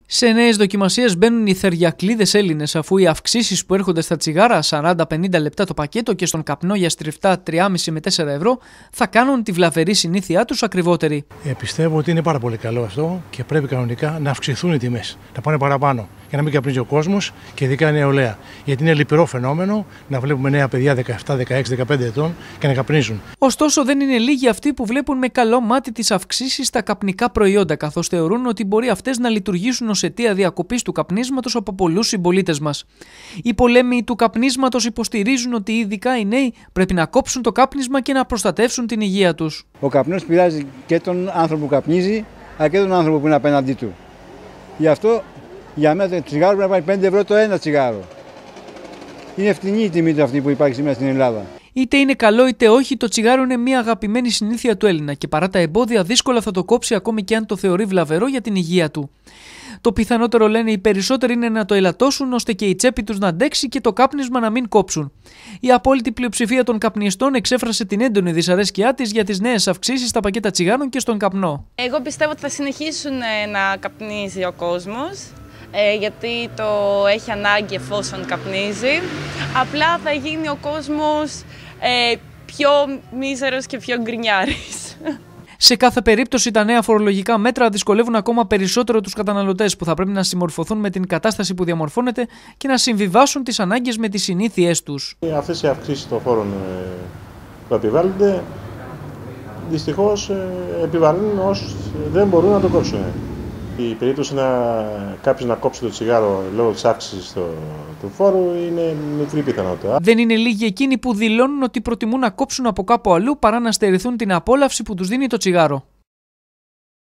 Σε νέες δοκιμασίες μπαίνουν οι θεριακλίδες Έλληνες, αφού οι αυξήσεις που έρχονται στα τσιγάρα 40-50 λεπτά το πακέτο και στον καπνό για στριφτά 3,5 με 4 ευρώ θα κάνουν τη βλαβερή συνήθειά τους ακριβότερη. Πιστεύω ότι είναι πάρα πολύ καλό αυτό και πρέπει κανονικά να αυξηθούν οι τιμές, να πάνε παραπάνω για να μην καπνίζει ο κόσμος και ειδικά η νεολαία. Γιατί είναι λυπηρό φαινόμενο να βλέπουμε νέα παιδιά 17, 16, 15 ετών και να καπνίζουν. Ωστόσο, δεν είναι λίγοι αυτοί που βλέπουν με καλό μάτι τις αυξήσεις στα καπνικά προϊόντα, καθώς θεωρούν ότι μπορεί αυτές να λειτουργήσουν ως αιτία διακοπής του καπνίσματος από πολλούς συμπολίτες μας. Οι πολέμοι του καπνίσματος υποστηρίζουν ότι ειδικά οι νέοι πρέπει να κόψουν το κάπνισμα και να προστατεύσουν την υγεία τους. Ο καπνός πειράζει και τον άνθρωπο που καπνίζει, αλλά και τον άνθρωπο που είναι απέναντί του. Γι' αυτό για μένα το τσιγάρο πρέπει να πάει 5 ευρώ το ένα τσιγάρο. Είναι φτηνή η τιμή του αυτή που υπάρχει σήμερα στην Ελλάδα. Είτε είναι καλό είτε όχι, το τσιγάρο είναι μια αγαπημένη συνήθεια του Έλληνα και παρά τα εμπόδια δύσκολα θα το κόψει ακόμη και αν το θεωρεί βλαβερό για την υγεία του. Το πιθανότερο, λένε οι περισσότεροι, είναι να το ελαττώσουν ώστε και η τσέπη τους να αντέξει και το κάπνισμα να μην κόψουν. Η απόλυτη πλειοψηφία των καπνιστών εξέφρασε την έντονη δυσαρέσκειά της για τις νέες αυξήσεις στα πακέτα τσιγάρων και στον καπνό. Εγώ πιστεύω ότι θα συνεχίσουν να καπνίζει ο κόσμος, γιατί το έχει ανάγκη εφόσον καπνίζει. Απλά θα γίνει ο κόσμος πιο μίζερος και πιο γκρινιάρης. Σε κάθε περίπτωση, τα νέα φορολογικά μέτρα δυσκολεύουν ακόμα περισσότερο τους καταναλωτές που θα πρέπει να συμμορφωθούν με την κατάσταση που διαμορφώνεται και να συμβιβάσουν τις ανάγκες με τις συνήθειές τους. Αυτές οι αυξήσεις των φόρων που επιβάλλονται, δυστυχώς επιβάλλουν όσους δεν μπορούν να το κόψουν. Η περίπτωση κάποιος να κόψει το τσιγάρο λόγω της αύξησης του φόρου είναι μικρή πιθανότητα. Δεν είναι λίγοι εκείνοι που δηλώνουν ότι προτιμούν να κόψουν από κάπου αλλού παρά να στερηθούν την απόλαυση που τους δίνει το τσιγάρο.